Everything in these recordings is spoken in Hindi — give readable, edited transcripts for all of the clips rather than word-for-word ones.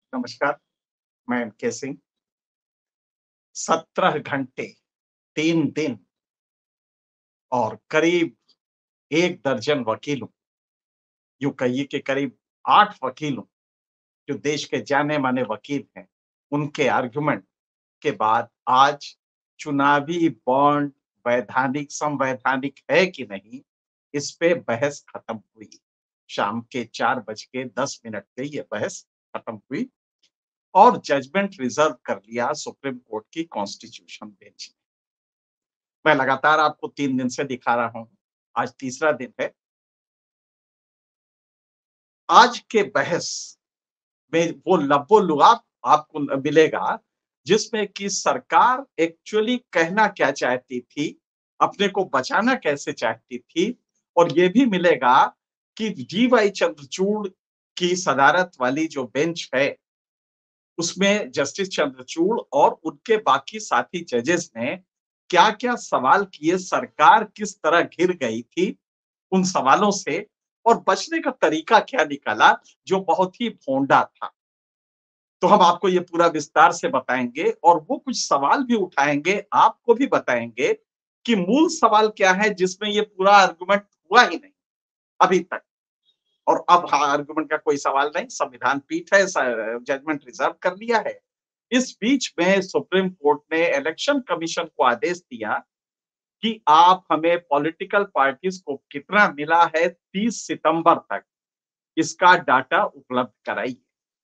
नमस्कार, मैं एमके सिंह। 17 घंटे, 3 दिन और करीब 1 दर्जन वकीलों, यूँ कहिए कि करीब 8 वकीलों, जो देश के जाने-माने वकील हैं, उनके आर्गुमेंट के बाद आज चुनावी बॉन्ड वैधानिक संवैधानिक है कि नहीं, इस पे बहस खत्म हुई। शाम के 4 बज के 10 मिनट पे ये बहस खत्म हुई और जजमेंट रिजर्व कर लिया सुप्रीम कोर्ट की कॉन्स्टिट्यूशन बेंच ने। मैं लगातार आपको 3 दिन से दिखा रहा हूँ। आज तीसरा दिन है। आज के बहस में वो लबो-लुआब आपको मिलेगा, जिसमें कि सरकार एक्चुअली कहना क्या चाहती थी, अपने को बचाना कैसे चाहती थी और ये भी मिलेगा कि डी.वाई. चंद्रचूड़ की सदारत वाली जो बेंच है, उसमें जस्टिस चंद्रचूड़ और उनके बाकी साथी जजेस ने क्या-क्या सवाल किए, सरकार किस तरह घिर गई थी उन सवालों से और बचने का तरीका क्या निकाला, जो बहुत ही भोंडा था। तो हम आपको ये पूरा विस्तार से बताएँगे और वो कुछ सवाल भी उठाएँगे, आपको भी बताएँगे कि मूल सवाल क्या है जिसमें ये पूरा आर्गुमेंट हुआ ही नहीं अभी तक। और अब आर्गुमेंट का कोई सवाल नहीं, संविधान पीठ है, स जजमेंट रिजर्व कर लिया है। इस बीच में सुप्रीम कोर्ट ने इलेक्शन कमीशन को आदेश दिया कि आप हमें पॉलिटिकल पार्टीज़ को कितना मिला है 30 सितंबर तक, इसका डाटा उपलब्ध कराइए।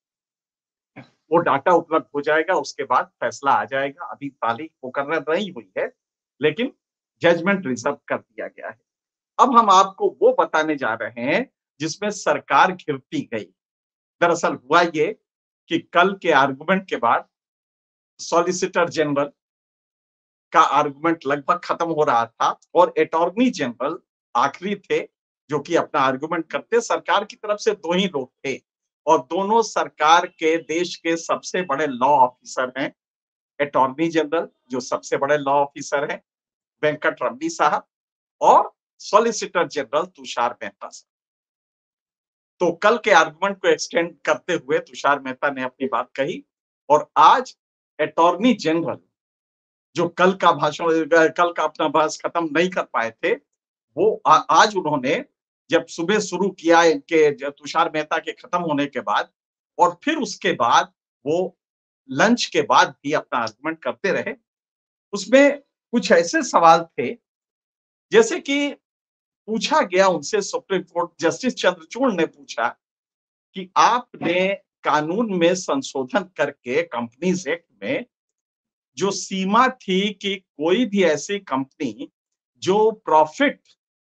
वो डाटा उपलब्ध हो जाएगा, उसके बाद फैसला आ जाएगा। अभी तारीख मुकर्रर नहीं हुई है, लेकिन जजमेंट रिजर्व कर दिया गया है। अब हम आपको वो बताने जा रहे हैं, जिसमें सरकार घिरती गई। दरअसल हुआ ये कि कल के आर्गुमेंट के बाद सॉलिसिटर जनरल का आर्गुमेंट लगभग खत्म हो रहा था और अटॉर्नी जनरल आखिरी थे, जो कि अपना आर्गुमेंट करते। सरकार की तरफ से 2 ही लोग थे और दोनों सरकार के देश के सबसे बड़े लॉ ऑफिसर हैं। अटॉर्नी जनरल जो सबसे बड़े लॉ ऑफिसर हैं, वेंकट रमनी साहब और सॉलिसिटर जनरल तुषार मेहता साहब। तो कल के आर्गुमेंट को एक्सटेंड करते हुए तुषार मेहता ने अपनी बात कही और आज अटॉर्नी जनरल जो कल का अपना बहस खत्म नहीं कर पाए थे, वो आज उन्होंने जब सुबह शुरू किया इनके तुषार मेहता के खत्म होने के बाद और फिर उसके बाद वो लंच के बाद भी अपना आर्गुमेंट करते रहे। उसमें कुछ ऐसे सवाल थे, जैसे कि पूछा गया उनसे सुप्रीम कोर्ट जस्टिस चंद्रचूड़ ने पूछा कि आपने कानून में संशोधन करके कंपनीज एक्ट में जो सीमा थी कि कोई भी ऐसी कंपनी जो प्रॉफिट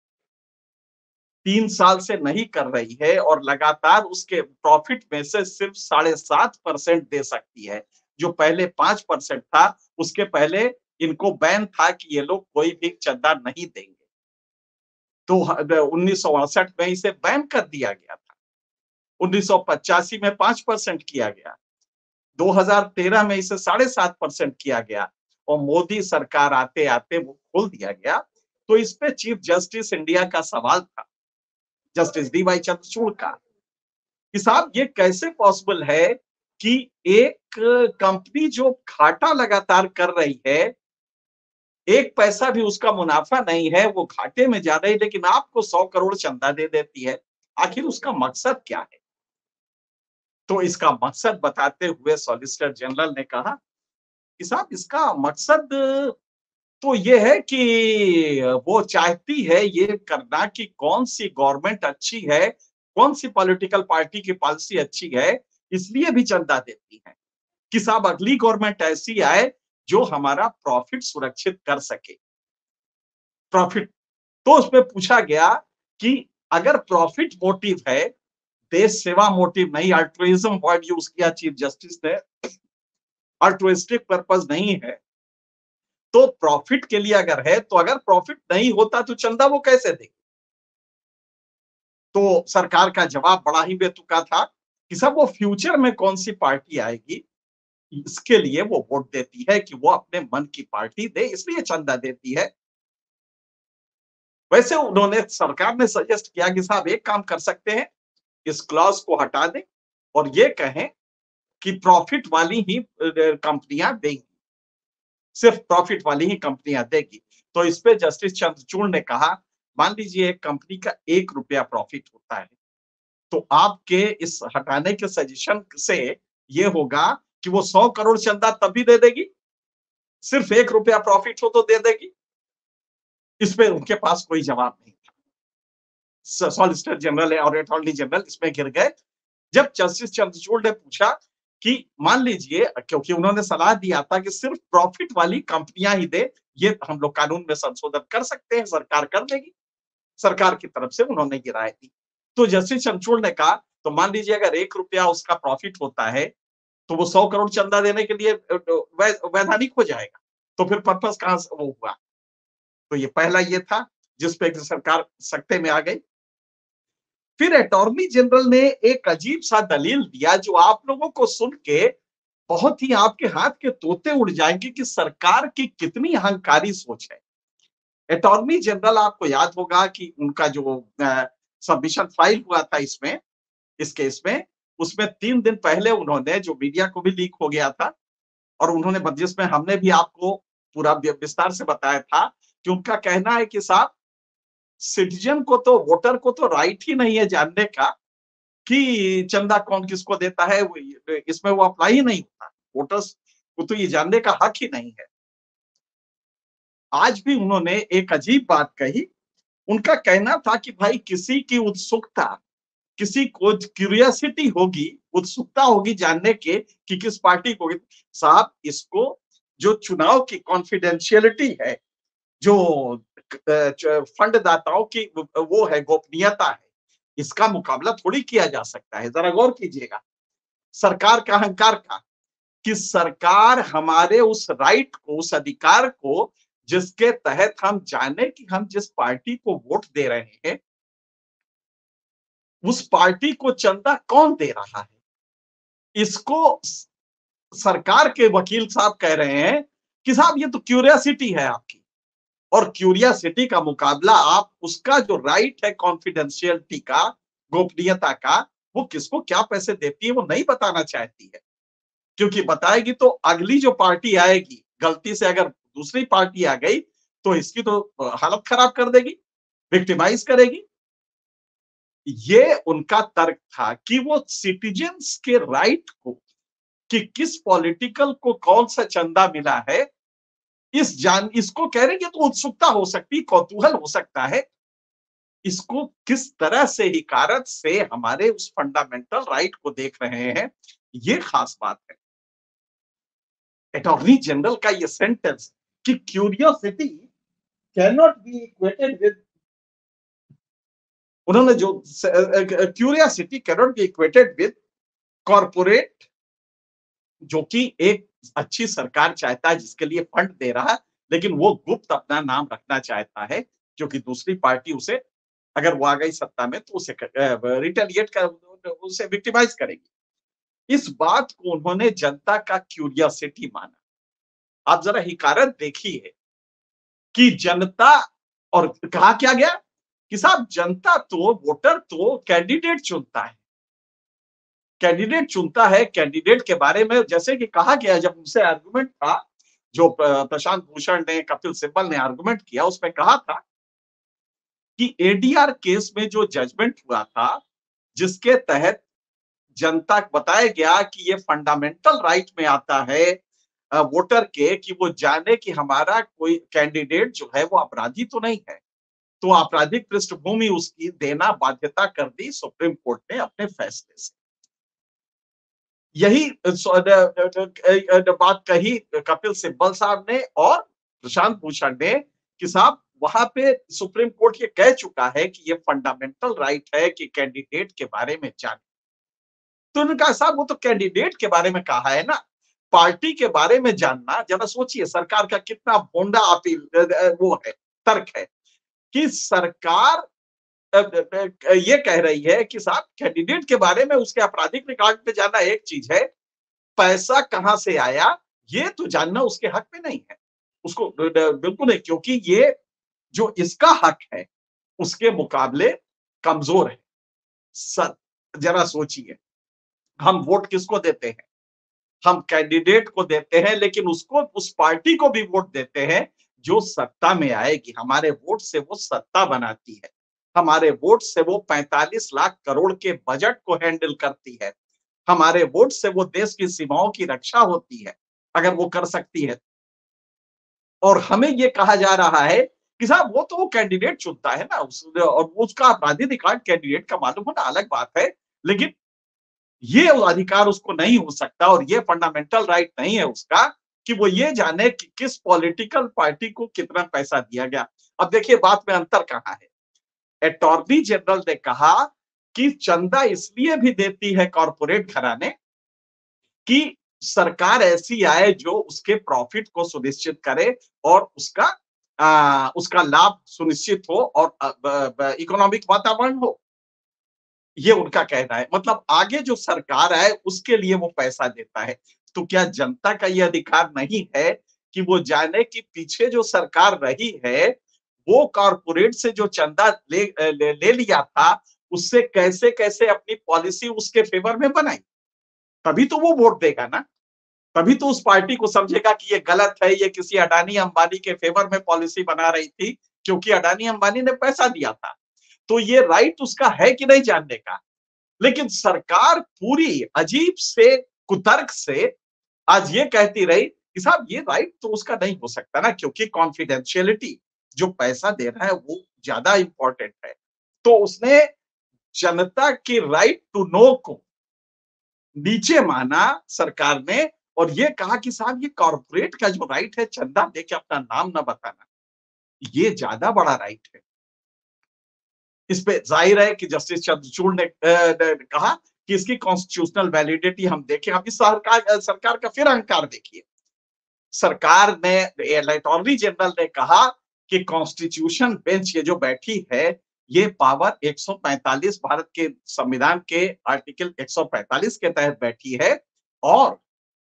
3 साल से नहीं कर रही है और लगातार उसके प्रॉफिट में से सिर्फ 7.5% दे सकती है। जो पहले 5% था, उसके पहले इनको बैन था कि ये लोग कोई भी चंदा नहीं देंगे। तो 1968 में इसे बैन कर दिया गया था। 1985 में 5% किया गया। 2013 में इसे 7.5% किया गया और मोदी सरकार आते-आते वो खोल दिया गया। तो इस पे चीफ जस्टिस इंडिया का सवाल था, जस्टिस डी वाई चंद्रचूड़ का, कि साहब ये कैसे पॉसिबल है कि एक कंपनी जो घाटा लगातार कर रही है, एक पैसा भी उसका मुनाफा नहीं है, वो घाटे में जा रही है, लेकिन आपको 100 करोड़ चंदा दे देती है। आखिर उसका मकसद क्या है? तो इसका मकसद बताते हुए सॉलिसिटर जनरल ने कहा कि साहब इसका मकसद तो ये है कि वो चाहती है ये करना कि कौन-सी गवर्नमेंट अच्छी है, कौन-सी पॉलिटिकल पार्टी की पॉलिसी अच्छी है, इसलिए भी चंदा देती है कि साहब अगली गवर्नमेंट ऐसी आए जो हमारा प्रॉफिट सुरक्षित कर सके। प्रॉफिट तो उसमें पूछा गया कि अगर प्रॉफिट मोटिव है, देश सेवा मोटिव नहीं, अल्ट्रुइज्म वर्ड यूज किया चीफ जस्टिस ने, अल्ट्रुइस्टिक पर्पस नहीं है, तो प्रॉफिट के लिए अगर है, तो अगर प्रॉफिट नहीं होता तो चंदा वो कैसे देगी? तो सरकार का जवाब बड़ा ही बेतुका था कि साहब वो फ्यूचर में कौन-सी पार्टी आएगी, इसके लिए वो वोट देती है कि वो अपने मन की पार्टी दे, इसलिए चंदा देती है। वैसे उन्होंने सरकार ने सजेस्ट किया कि साहब एक काम कर सकते हैं, इस क्लॉज़ को हटा दें और ये कहें कि प्रॉफिट वाली ही कंपनियां देंगी, सिर्फ प्रॉफिट वाली ही कंपनियां देगी। तो इस पे जस्टिस चंद्रचूड़ ने कहा, मान लीजिए एक कंपनी का 1 रुपया प्रॉफिट होता है, तो आपके इस हटाने के सजेशन से ये होगा कि वो 100 करोड़ चंदा तब भी दे देगी, सिर्फ 1 रुपया प्रॉफिट हो तो दे देगी। इस पे उनके पास कोई जवाब नहीं था। सॉलिसिटर जनरल और अटॉर्नी जनरल इसमें घिर गए। जब जस्टिस चंद्रचूड़ ने पूछा कि मान लीजिए, क्योंकि उन्होंने सलाह दिया था कि सिर्फ प्रॉफिट वाली कंपनियां ही दे, ये हम लोग कानून में संशोधन कर सकते हैं, सरकार कर देगी। सरकार की तरफ से उन्होंने ये राय दी। तो जस्टिस चंद्रचूड़ ने कहा, तो मान लीजिए अगर 1 रुपया उसका प्रॉफिट होता है, तो वो 100 करोड़ चंदा देने के लिए वैधानिक हो जाएगा। तो फिर पर्पस कहां से वो हुआ? तो ये पहला ये था जिस पे सरकार सख्ते में आ गई। फिर अटॉर्नी जनरल ने एक अजीब सा दलील दिया जो आप लोगों को सुन के बहुत ही आपके हाथ के तोते उड़ जाएंगे कि सरकार की कितनी अहंकारी सोच है। अटॉर्नी जनरल, आपको याद होगा कि उनका जो सबमिशन फाइल हुआ था इसमें, इस केस में, उसमें 3 दिन पहले उन्होंने, जो मीडिया को भी लीक हो गया था और उन्होंने, जिसमें हमने भी आपको पूरा विस्तार से बताया था कि उनका कहना है कि साहब, सिटीजन को तो, वोटर को तो राइट ही नहीं है जानने का कि चंदा कौन किसको देता है, इसमें वो अप्लाई ही नहीं होता। वोटर्स को तो ये जानने का हक ही नहीं है। आज भी उन्होंने एक अजीब बात कही। उनका कहना था कि भाई, किसी की उत्सुकता, किसी को क्यूरियोसिटी होगी, उत्सुकता होगी जानने के कि किस पार्टी को। साहब, इसको जो चुनाव की कॉन्फिडेंशियलिटी है, जो फंड दाताओं की वो है, गोपनीयता है, इसका मुकाबला थोड़ी किया जा सकता है। जरा गौर कीजिएगा सरकार का अहंकार का, कि सरकार हमारे उस राइट को, उस अधिकार को, जिसके तहत हम जाने कि हम जिस पार्टी को वोट दे रहे हैं, उस पार्टी को चंदा कौन दे रहा है, इसको सरकार के वकील साहब कह रहे हैं कि साहब ये तो क्यूरियोसिटी है आपकी, और क्यूरियोसिटी का मुकाबला आप, उसका जो राइट है कॉन्फिडेंशियलिटी का, गोपनीयता का, वो किसको क्या पैसे देती है वो नहीं बताना चाहती है। क्योंकि बताएगी तो अगली जो पार्टी आएगी, गलती से अगर दूसरी पार्टी आ गई तो इसकी तो हालत खराब कर देगी, विक्टिमाइज करेगी। ये उनका तर्क था कि वो सिटीजन्स के राइट को, कि किस पॉलिटिकल को कौन सा चंदा मिला है, इसको कह रहे हैं, तो उत्सुकता हो सकती, कौतूहल हो सकता है, इसको किस तरह से हिकारत से हमारे उस फंडामेंटल राइट को देख रहे हैं, ये खास बात है। अटॉर्नी जनरल का ये सेंटेंस कि curiosity can not be equated with, उन्होंने जो curiosity can not be equated with corporate, जो कि एक अच्छी सरकार चाहता है जिसके लिए फंड दे रहा है, लेकिन वो गुप्त अपना नाम रखना चाहता है, क्योंकि दूसरी पार्टी उसे, अगर वो आ गई सत्ता में, तो उसे रिटेलिएट कर, उसे विक्टिमाइज करेगी। इस बात को उन्होंने जनता का क्यूरियोसिटी माना। आप जरा हिकारत देखिए कि जनता, और कहा क्या गया कि साहब, जनता तो, वोटर तो कैंडिडेट चुनता है, कैंडिडेट चुनता है। कैंडिडेट के बारे में जैसे कि कहा गया, जब उनसे आर्गुमेंट था, जो प्रशांत भूषण ने, कपिल सिब्बल ने आर्गुमेंट किया, उसमें कहा था कि एडीआर केस में जो जजमेंट हुआ था, जिसके तहत जनता को बताया गया कि ये फंडामेंटल राइट में आता है वोटर के, कि वो जाने कि हमारा कोई कैंडिडेट जो है वो अपराधी तो नहीं है, तो आपराधिक पृष्ठभूमि उसकी देना बाध्यता कर दी सुप्रीम कोर्ट ने अपने फैसले से। यही बात कही कपिल सिब्बल साहब ने और प्रशांत भूषण ने कि साहब, वहां पे सुप्रीम कोर्ट ये कह चुका है कि ये फंडामेंटल राइट है कि कैंडिडेट के बारे में जाने। तो उन्होंने कहा, साहब वो तो कैंडिडेट के बारे में कहा है ना, पार्टी के बारे में जानना, जरा सोचिए सरकार का कितना भोंडा अपील वो है, तर्क है कि सरकार ये कह रही है कि साहब, कैंडिडेट के बारे में, उसके आपराधिक रिकॉर्ड पे जानना एक चीज है, पैसा कहां से आया ये तो जानना उसके हक में नहीं है, उसको बिल्कुल नहीं, क्योंकि ये जो इसका हक है उसके मुकाबले कमजोर है। जरा सोचिए, हम वोट किसको देते हैं? हम कैंडिडेट को देते हैं, लेकिन उसको उस पार्टी को भी वोट देते हैं जो सत्ता में आएगी। हमारे वोट से वो सत्ता बनाती है। हमारे वोट से वो 45 लाख करोड़ के बजट को हैंडल करती है। हमारे वोट से वो देश की सीमाओं की रक्षा होती है, अगर वो कर सकती है। और हमें ये कहा जा रहा है कि साहब वो तो वो कैंडिडेट चुनता है ना, और उसका आपराधिक अधिकार कैंडिडेट का मालूम होना अलग बात है, लेकिन ये अधिकार उसको नहीं हो सकता और ये फंडामेंटल राइट नहीं है उसका कि वो ये जाने कि किस पॉलिटिकल पार्टी को कितना पैसा दिया गया। अब देखिए बात में अंतर कहाँ है। अटॉर्नी जनरल ने कहा कि चंदा इसलिए भी देती है कॉरपोरेट घराने कि सरकार ऐसी आए जो उसके प्रॉफिट को सुनिश्चित करे और उसका लाभ सुनिश्चित हो और इकोनॉमिक वातावरण हो। ये उनका कहना है। मतलब आगे जो सरकार आए उसके लिए वो पैसा देता है। तो क्या जनता का ये अधिकार नहीं है कि वो जाने कि पीछे जो सरकार रही है, वो कॉर्पोरेट से जो चंदा ले लिया था, उससे कैसे-कैसे अपनी पॉलिसी उसके फेवर में बनाई? तभी तो वो वोट देगा ना। तभी तो उस पार्टी को समझेगा कि ये गलत है, ये किसी अडानी अंबानी के फेवर में पॉलिसी बना रही थी, क्योंकि अडानी अंबानी ने पैसा दिया था। तो ये राइट उसका है कि नहीं जानने का। लेकिन सरकार पूरी अजीब से कुतर्क से आज ये कहती रही कि साहब ये राइट तो उसका नहीं हो सकता ना, क्योंकि कॉन्फिडेंशियलिटी, जो पैसा दे रहा है वो ज्यादा इंपॉर्टेंट है। तो उसने जनता की राइट टू नो को नीचे माना सरकार ने, और ये कहा कि साहब ये कॉर्पोरेट का जो राइट है चंदा देके अपना नाम ना बताना, ये ज्यादा बड़ा राइट है। इस पे जाहिर है कि जस्टिस चंद्रचूड़ ने कहा कि इसकी कॉन्स्टिट्यूशनल वैलिडिटी हम देखें। अब इस सरकार का फिर अहंकार देखिए। सरकार ने, अटॉर्नी जनरल ने कहा कि कॉन्स्टिट्यूशन बेंच ये जो बैठी है, ये पावर 145 भारत के संविधान के आर्टिकल 145 के तहत बैठी है, और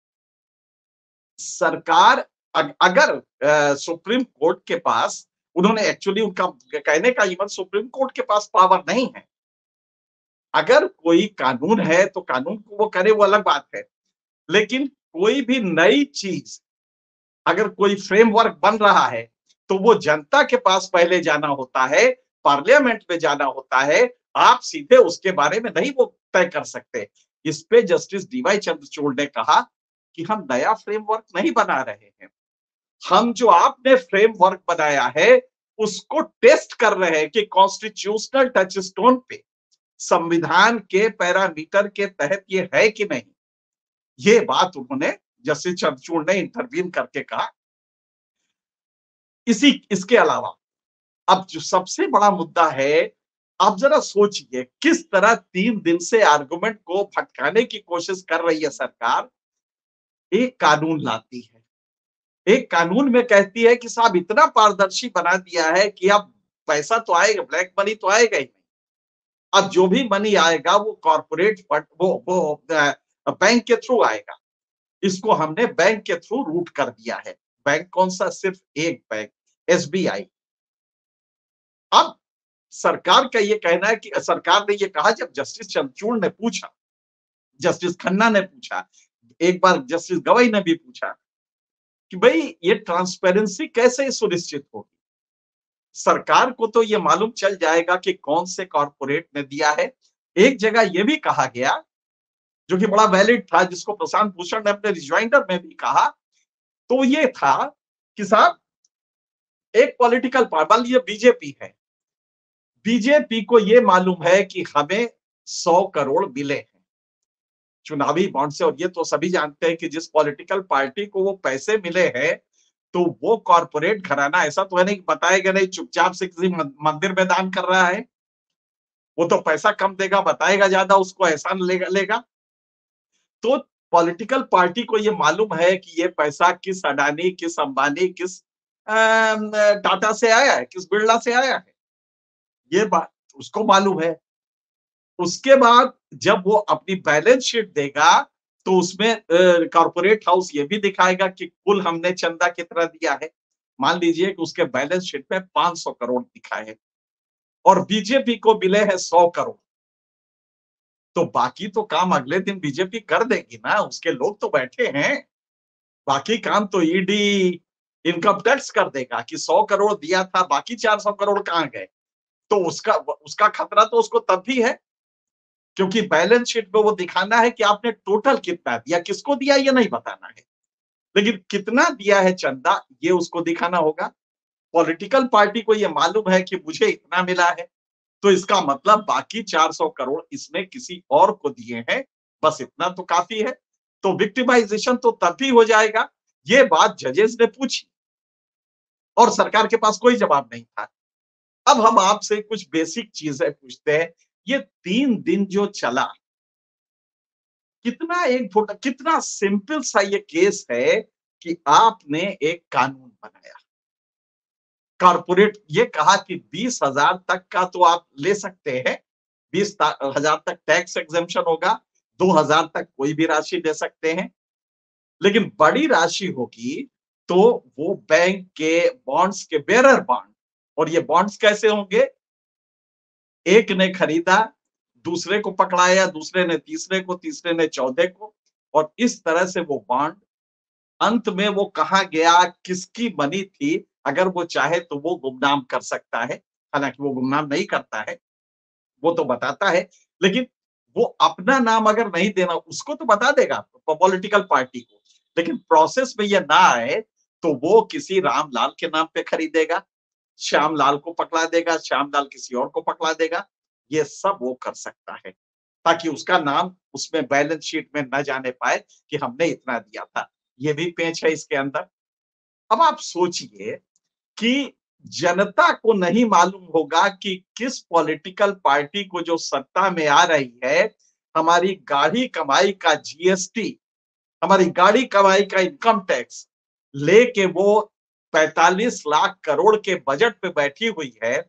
सरकार अगर सुप्रीम कोर्ट के पास, उन्होंने एक्चुअली उनका कहने का इवन सुप्रीम कोर्ट के पास पावर नहीं है। अगर कोई कानून है तो कानून को वो करे, वो अलग बात है। लेकिन कोई भी नई चीज, अगर कोई फ्रेमवर्क बन रहा है, तो वो जनता के पास पहले जाना होता है, पार्लियामेंट में जाना होता है। आप सीधे उसके बारे में नहीं वो तय कर सकते। इस पे जस्टिस डीवाई चंद्रचूड़ ने कहा कि हम नया फ्रेमवर्क नहीं बना रहे हैं, हम जो आपने फ्रेमवर्क बनाया है उसको टेस्ट कर रहे हैं कि कॉन्स्टिट्यूशनल टचस्टोन पे संविधान के पैरामीटर के तहत ये है कि नहीं। ये बात उन्होंने, जस्टिस चंद्रचूड़ ने इंटरवीन करके कहा। इसके अलावा अब जो सबसे बड़ा मुद्दा है, आप जरा सोचिए किस तरह 3 दिन से आर्गुमेंट को भटकाने की कोशिश कर रही है सरकार। एक कानून लाती है, एक कानून में कहती है कि साहब इतना पारदर्शी बना दिया है कि अब पैसा तो आएगा, ब्लैक मनी तो आएगा ही नहीं। अब जो भी मनी आएगा वो कॉर्पोरेट फंड, वो बैंक के थ्रू आएगा। इसको हमने बैंक के थ्रू रूट कर दिया है। बैंक कौन सा? सिर्फ एक बैंक, एसबीआई। अब सरकार का ये कहना है कि सरकार ने ये कहा, जब जस्टिस चंद्रचूड़ ने पूछा, जस्टिस खन्ना ने पूछा, एक बार जस्टिस गवई ने भी पूछा कि भाई ये ट्रांसपेरेंसी कैसे सुनिश्चित होगी। सरकार को तो ये मालूम चल जाएगा कि कौन से कॉर्पोरेट ने दिया है। एक जगह ये भी कहा गया, जो कि बड़ा वैलिड था, जिसको प्रशांत भूषण ने अपने रिजॉइंडर में भी कहा, तो ये था कि साहब एक पॉलिटिकल पार्टी, मान लीजिए बीजेपी है, बीजेपी को ये मालूम है कि हमें 100 करोड़ मिले हैं चुनावी बॉन्ड से, और ये तो सभी जानते हैं कि जिस पॉलिटिकल पार्टी को वो पैसे मिले हैं, तो वो कॉर्पोरेट घराना ऐसा तो है नहीं, बताएगा नहीं चुपचाप से किसी मंदिर में दान कर रहा है। वो तो पैसा कम देगा, बताएगा ज्यादा, उसको एहसान लेगा। तो पॉलिटिकल पार्टी को ये मालूम है कि ये पैसा किस अडानी, किस अंबानी, किस टाटा से आया है, किस बिरला से आया है, ये बात उसको मालूम है। उसके बाद जब वो अपनी बैलेंस शीट देगा, तो उसमें कॉर्पोरेट हाउस ये भी दिखाएगा कि कुल हमने चंदा कितना दिया है। मान लीजिए कि उसके बैलेंस शीट में 500 करोड़ दिखा है और बीजेपी को मिले हैं 100 करोड़। तो बाकी तो काम अगले दिन बीजेपी कर देगी ना, उसके लोग तो बैठे हैं। बाकी काम तो ईडी, इनकम टैक्स कर देगा कि 100 करोड़ दिया था, बाकी 400 करोड़ कहाँ गए? तो उसका उसका खतरा तो उसको तब भी है, क्योंकि बैलेंस शीट में वो दिखाना है कि आपने टोटल कितना दिया, किसको दिया ये नहीं बताना है। लेकिन कितना दिया है चंदा, ये उसको दिखाना होगा। पॉलिटिकल पार्टी को ये मालूम है कि मुझे इतना मिला है, तो इसका मतलब बाकी 400 करोड़ इसने किसी और को दिए हैं, बस इतना तो काफी है। तो विक्टिमाइजेशन तो तब भी हो जाएगा। ये बात जजेस ने पूछी और सरकार के पास कोई जवाब नहीं था। अब हम आपसे कुछ बेसिक चीजें पूछते हैं। ये 3 दिन जो चला, कितना सिंपल सा ये केस है कि आपने एक कानून बनाया। कॉर्पोरेट ये कहा कि 20,000 तक का तो आप ले सकते हैं, 20,000 तक टैक्स एग्जेम्पशन होगा, 2,000 तक कोई भी राशि ले सकते हैं। लेकिन बड़ी राशि होगी तो वो बैंक के बॉन्ड्स के बेरर बॉन्ड, और ये बॉन्ड्स कैसे होंगे? एक ने खरीदा, दूसरे को पकड़ाया, दूसरे ने तीसरे को, तीसरे ने चौथे को, और इस तरह से वो बॉन्ड अंत में वो कहाँ गया, किसकी बनी थी, अगर वो चाहे तो वो गुमनाम कर सकता है। हालांकि वो गुमनाम नहीं करता है, वो तो बताता है, लेकिन वो अपना नाम अगर नहीं देना, उसको तो बता देगा पॉलिटिकल पार्टी को। लेकिन प्रोसेस में ये ना आए तो वो किसी रामलाल के नाम पे खरीदेगा, श्याम लाल को पकड़ा देगा, श्याम लाल किसी और को पकड़ा देगा। ये सब वो कर सकता है ताकि उसका नाम उसमें बैलेंस शीट में न जाने पाए कि हमने इतना दिया था। ये भी पेंच है इसके अंदर। अब आप सोचिए कि जनता को नहीं मालूम होगा कि किस पॉलिटिकल पार्टी को जो सत्ता में आ रही है, हमारी गाढ़ी कमाई का जीएसटी, हमारी गाढ़ी कमाई का इनकम टैक्स लेके वो 45 लाख करोड़ के बजट पे बैठी हुई है,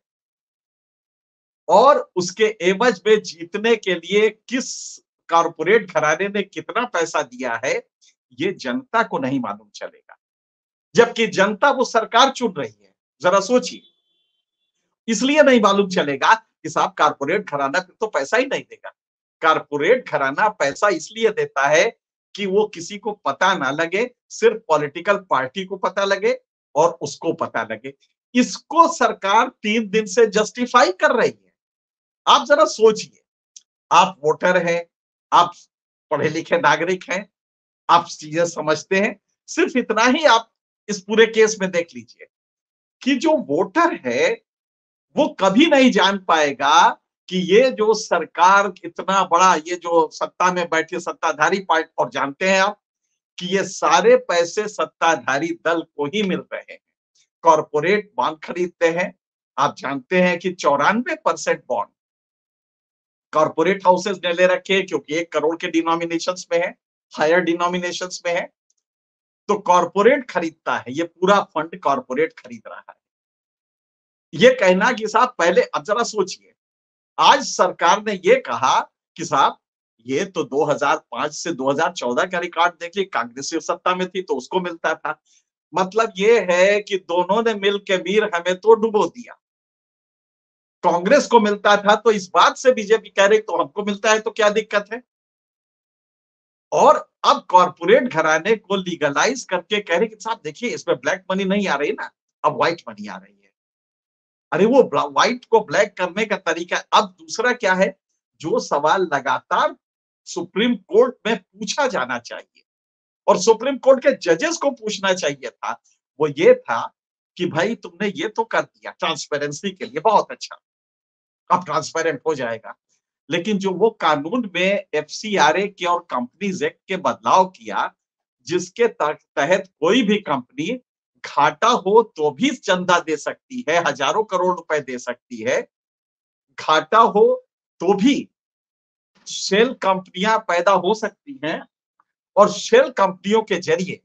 और उसके एवज में जीतने के लिए किस कारपोरेट घराने ने कितना पैसा दिया है, ये जनता को नहीं मालूम चलेगा। जबकि जनता वो सरकार चुन रही है। जरा सोचिए, इसलिए नहीं मालूम चलेगा कि साहब कारपोरेट घराना फिर तो पैसा ही नहीं देगा। कारपोरेट घराना पैसा इसलिए देता है कि वो किसी को पता ना लगे, सिर्फ पॉलिटिकल पार्टी को पता लगे और उसको पता लगे। इसको सरकार 3 दिन से जस्टिफाई कर रही है। आप जरा सोचिए, आप वोटर हैं, आप पढ़े लिखे नागरिक हैं, आप चीजें समझते हैं। सिर्फ इतना ही आप इस पूरे केस में देख लीजिए कि जो वोटर है वो कभी नहीं जान पाएगा कि ये जो सरकार इतना बड़ा, ये जो सत्ता में बैठे सत्ताधारी पार्टी, और जानते हैं आप कि ये सारे पैसे सत्ताधारी दल को ही मिल रहे हैं। कॉरपोरेट बॉन्ड खरीदते हैं। आप जानते हैं कि 94% बॉन्ड कॉरपोरेट हाउसेस ने ले रखे हैं, क्योंकि 1 करोड़ के डिनोमिनेशंस में है, हायर डिनोमिनेशंस में है। तो कॉरपोरेट खरीदता है, ये पूरा फंड कॉरपोरेट खरीद रहा है। ये कहना कि साहब पहले, अब जरा सोचिए, आज सरकार ने ये कहा कि साहब ये तो 2005 से 2014 का रिकॉर्ड देखिए, कांग्रेस की सत्ता में थी तो उसको मिलता था। मतलब ये है कि दोनों ने मिल के वीर हमें तो डुबो दिया। कांग्रेस को मिलता था तो इस बात से बीजेपी कह रही तो हमको मिलता है तो क्या दिक्कत है। और अब कॉर्पोरेट घराने को लीगलाइज करके कह रहे कि साहब देखिए इसमें ब्लैक मनी नहीं आ रही ना, अब व्हाइट मनी आ रही है। अरे वो व्हाइट को ब्लैक करने का तरीका। अब दूसरा क्या है, जो सवाल लगातार सुप्रीम कोर्ट में पूछा जाना चाहिए और सुप्रीम कोर्ट के जजेस को पूछना चाहिए था, वो ये था कि भाई तुमने ये तो कर दिया ट्रांसपेरेंसी के लिए, बहुत अच्छा, अब ट्रांसपेरेंट हो जाएगा। लेकिन जो वो कानून में एफसीआरए के और कंपनीज एक्ट के बदलाव किया, जिसके तहत कोई भी कंपनी घाटा हो तो भी चंदा दे सकती है, हजारों करोड़ रुपए दे सकती है, घाटा हो तो भी शेल कंपनियां पैदा हो सकती हैं, और शेल कंपनियों के जरिए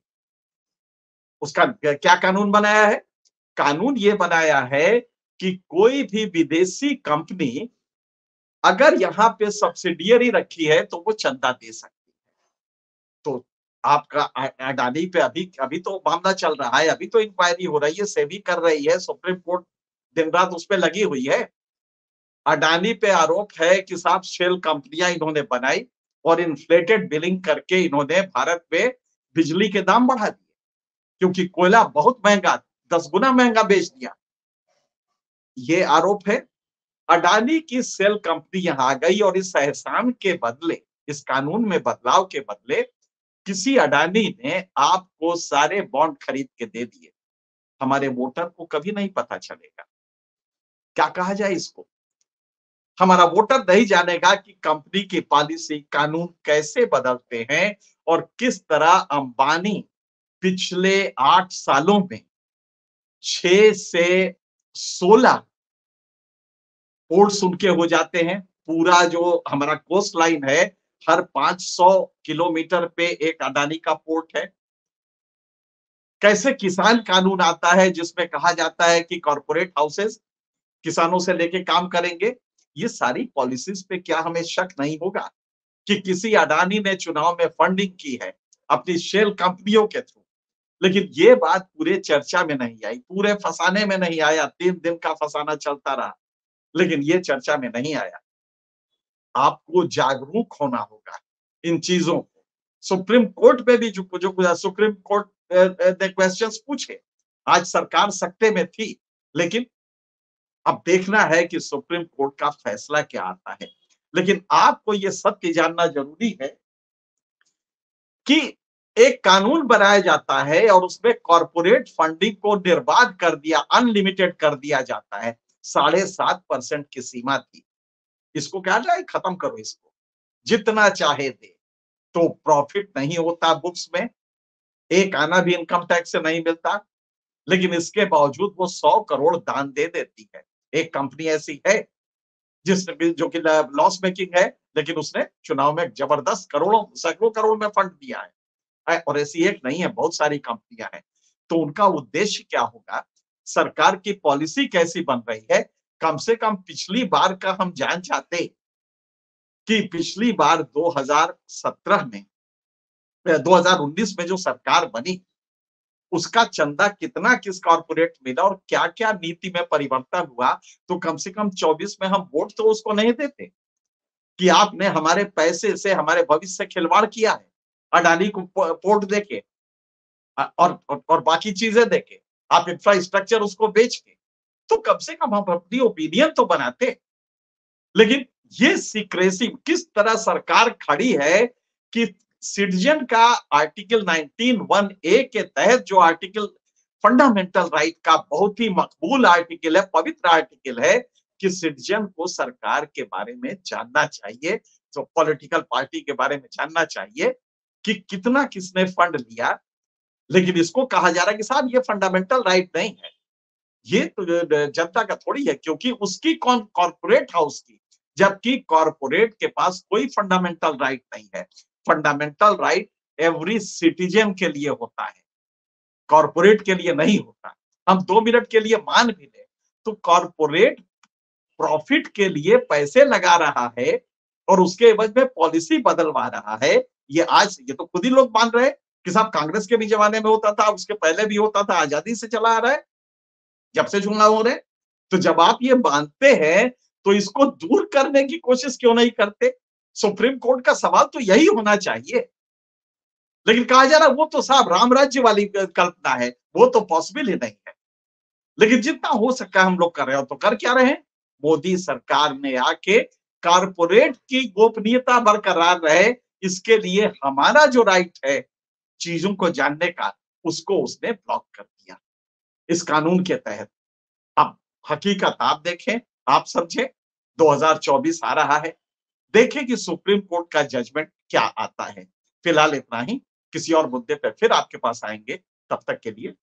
उसका क्या कानून बनाया है? कानून ये बनाया है कि कोई भी विदेशी कंपनी अगर यहाँ पे सब्सिडियरी रखी है तो वो चंदा दे सकती है। तो आपका अडानी पे अभी अभी तो मामला चल रहा है, अभी तो इंक्वायरी हो रही है, सेबी कर रही है, सुप्रीम कोर्ट दिन रात उस पे लगी हुई है। अडानी पे आरोप है कि साहब शेल कंपनियां इन्होंने बनाई और इन्फ्लेटेड बिलिंग करके इन्होंने भारत में बिजली के दाम बढ़ा दिए, क्योंकि कोयला बहुत महंगा, 10 गुना महंगा बेच दिया। ये आरोप है। अडानी की सेल कंपनी यहां आ गई और इस एहसान के बदले, इस कानून में बदलाव के बदले किसी अडानी ने आपको सारे बॉन्ड खरीद के दे दिए। हमारे वोटर को कभी नहीं पता चलेगा। क्या कहा जाए इसको? हमारा वोटर नहीं जानेगा कि कंपनी की पॉलिसी, कानून कैसे बदलते हैं और किस तरह अंबानी पिछले 8 सालों में 6 से 16 पोर्ट्स उनके हो जाते हैं। पूरा जो हमारा कोस्ट लाइन है, हर 500 किलोमीटर पे एक अडानी का पोर्ट है। कैसे किसान कानून आता है जिसमें कहा जाता है कि कॉर्पोरेट हाउसेस किसानों से लेके काम करेंगे। ये सारी पॉलिसीज पे क्या हमें शक नहीं होगा कि किसी अडानी ने चुनाव में फंडिंग की है अपनी शेल कंपनियों के थ्रू? लेकिन ये बात पूरे चर्चा में नहीं आई, पूरे फसाने में नहीं आया। 3 दिन का फसाना चलता रहा, लेकिन ये चर्चा में नहीं आया। आपको जागरूक होना होगा इन चीजों को। सुप्रीम कोर्ट में भी जो सुप्रीम कोर्ट ने क्वेश्चंस पूछे। आज सरकार सत्ते में थी, लेकिन अब देखना है कि सुप्रीम कोर्ट का फैसला क्या आता है। लेकिन आपको ये सत्य जानना जरूरी है कि एक कानून बनाया जाता है और उसमें कॉर्पोरेट फंडिंग को निर्बाध कर दिया, अनलिमिटेड कर दिया जाता है। 7.5% की सीमा थी। इसको क्या जाए, खत्म करो इसको, जितना चाहे दे। तो प्रॉफिट नहीं होता बुक्स में, एक आना भी इनकम टैक्स से नहीं मिलता, लेकिन इसके बावजूद वो 100 करोड़ दान दे देती है। एक कंपनी ऐसी है जिसने, जो कि लॉस मेकिंग है, लेकिन उसने चुनाव में जबरदस्त करोड़ों, सैकड़ों करोड़ में फंड दिया है। और ऐसी एक नहीं है, बहुत सारी कंपनियां हैं। तो उनका उद्देश्य क्या होगा, सरकार की पॉलिसी कैसी बन रही है? कम से कम पिछली बार का हम जान चाहते कि पिछली बार 2017 में, 2019 में जो सरकार बनी, उसका चंदा कितना किस कॉर्पोरेट मिला और क्या-क्या नीति में परिवर्तन हुआ। तो कम से कम 24 में हम वोट तो उसको नहीं देते कि आपने हमारे पैसे से, हमारे भविष्य से खिलवाड़ किया है। अडानी को पोर्ट देके और बाकी चीजें देके, आप इंफ्रास्ट्रक्चर उसको बेच के, तो कम से कम हम अपनी ओपिनियन तो बनाते। लेकिन ये सीक्रेसी किस तरह सरकार खड़ी है कि सिटीजन का आर्टिकल 19(1)(a) के तहत, जो आर्टिकल फंडामेंटल राइट का बहुत ही मकबूल आर्टिकल है, पवित्र आर्टिकल है, कि सिटीजन को सरकार के बारे में जानना चाहिए, तो पॉलिटिकल पार्टी के बारे में जानना चाहिए कि कितना किसने फंड लिया। लेकिन इसको कहा जा रहा है कि साहब ये फंडामेंटल राइट नहीं है। ये तो जनता का थोड़ी है, क्योंकि उसकी कौन, कॉर्पोरेट हाउस की, जबकि कॉर्पोरेट के पास कोई फंडामेंटल राइट नहीं है। फंडामेंटल राइट एवरी सिटीजन के लिए होता है, कॉर्पोरेट के लिए नहीं होता। हम 2 मिनट के लिए मान भी लें तो कॉर्पोरेट प्रॉफिट के लिए पैसे लगा रहा है और उसके एवज में पॉलिसी बदलवा रहा है। ये तो खुद ही लोग मान रहे हैं कि साहब कांग्रेस के भी जमाने में होता था, उसके पहले भी होता था, आजादी से चला आ रहा है, जब से चुनाव हो रहे हैं। तो जब आप ये मानते हैं तो इसको दूर करने की कोशिश क्यों नहीं करते? सुप्रीम कोर्ट का सवाल तो यही होना चाहिए। लेकिन कहा जा रहा है वो तो साहब राम राज्य वाली कल्पना है, वो तो पॉसिबल ही नहीं है। लेकिन जितना हो सका हम लोग कर रहे हो, तो कर क्या रहे हैं? मोदी सरकार ने आके कारपोरेट की गोपनीयता बरकरार रहे, इसके लिए हमारा जो राइट है चीजों को जानने का, उसको उसने ब्लॉक कर दिया इस कानून के तहत। अब हकीकत आप देखें, आप समझें, 2024 आ रहा है, देखें कि सुप्रीम कोर्ट का जजमेंट क्या आता है। फिलहाल इतना ही, किसी और मुद्दे पे फिर आपके पास आएंगे, तब तक के लिए